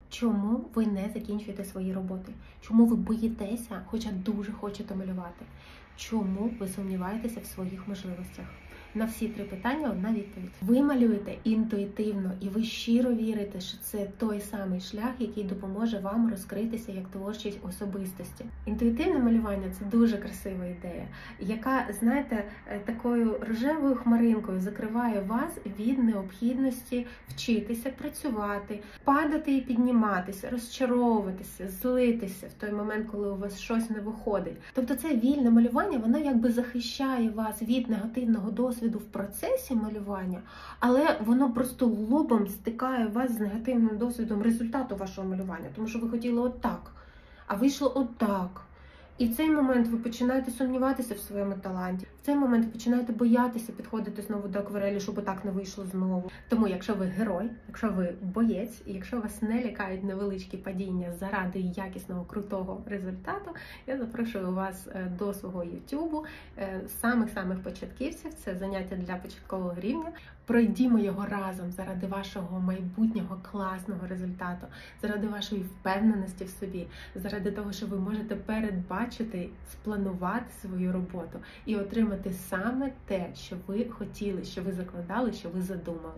Чому ви не закінчуєте свої роботи? Чому ви боїтеся, хоча дуже хочете малювати? Чому ви сумніваєтеся в своїх можливостях? На всі 3 питання одна відповідь. Ви малюєте інтуїтивно і ви щиро вірите, що це той самий шлях, який допоможе вам розкритися як творчій особистості. Інтуїтивне малювання – це дуже красива ідея, яка, знаєте, такою рожевою хмаринкою закриває вас від необхідності вчитися, працювати, падати і підніматися, розчаровуватися, злитися в той момент, коли у вас щось не виходить. Тобто це вільне малювання, воно якби захищає вас від негативного досвіду в процесі малювання, але воно просто лобом стикає вас з негативним досвідом результату вашого малювання, тому що ви хотіли отак, а вийшло отак. І в цей момент ви починаєте сумніватися в своєму таланті. В цей момент ви починаєте боятися підходити знову до акварелі, щоб так не вийшло знову. Тому, якщо ви герой, якщо ви боєць, і якщо вас не лякають невеличкі падіння заради якісного, крутого результату, я запрошую вас до свого YouTube, самих-самих початківців. Це заняття для початкового рівня. Пройдімо його разом заради вашого майбутнього класного результату, заради вашої впевненості в собі, заради того, що ви можете передбачити, спланувати свою роботу і отримати саме те, що ви хотіли, що ви закладали, що ви задумали.